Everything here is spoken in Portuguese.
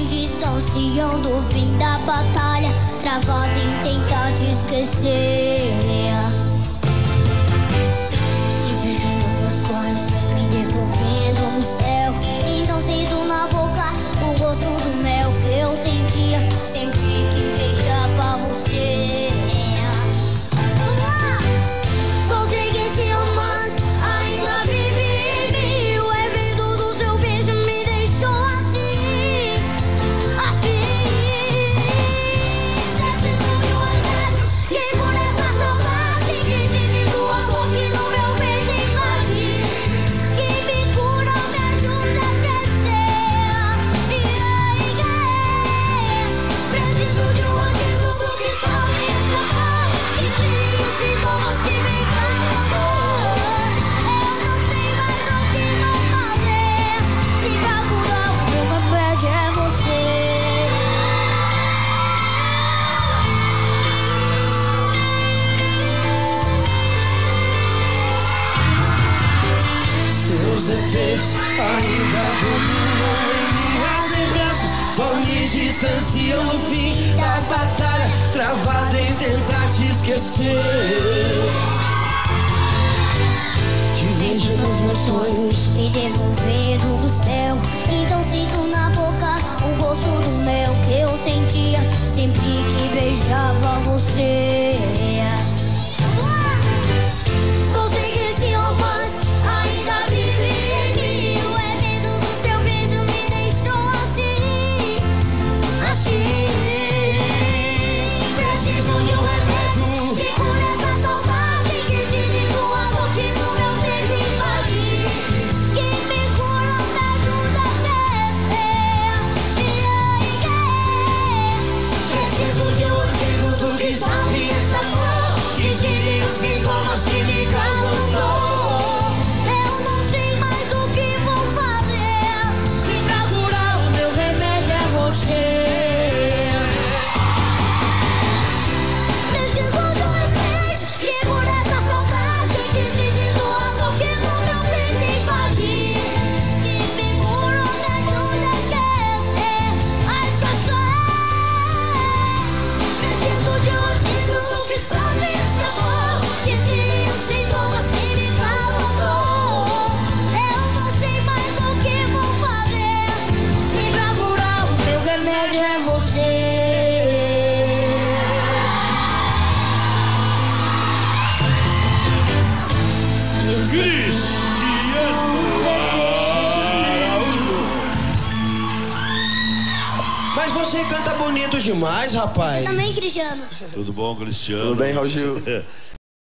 me distanciando do fim da batalha, travada em tentar te esquecer. Te vejo nos meus sonhos, me devolvendo no céu. Então sinto na boca o gosto do mel que eu sentia sempre que beijava você. Só sei que esse romance ainda vive em mim. O efeito do seu beijo me deixou assim, assim. Preciso de um remédio que cure essa saudade, que diminua a dor que no meu peito invade, que me cura, me ajuda a esquecer. Preciso de um antídoto que salve essa dor, que tire os sintomas que me causam dor. Eu não sei mais o que vou fazer, se pra curar o meu remédio é você. Seus efeitos ainda dominam em minhas lembranças, só me distanciam no fim da batalha, travada em tentar te esquecer. Te vejo nos meus sonhos, Me devolvendo do céu. Então sinto na boca o gosto do mel que eu sentia sempre que beijava você. Só sei que esse romance ainda vive em mim. O efeito do seu beijo me deixou assim, assim. Preciso de um remédio que cure essa saudade, que diminua a dor que no meu peito invade, que me cura, me ajuda a esquecer. Preciso de um antídoto que salve essa dor, que tire os sintomas que me causam dor. Eu não sei mais o que vou fazer, se pra curar o meu remédio é você. Preciso de um remédio que cure essa saudade, que diminua a dor que no meu peito invade, que me cura, me ajuda a esquecer, a esquecer. Preciso de um antídoto que salve esse amor, que tire os sintomas que me causam dor. Eu não sei mais o que vou fazer, se pra curar o meu remédio é você. mas você canta bonito demais, rapaz. Você também, Cristiano? Tudo bom, Cristiano? Tudo bem, Raul Gil?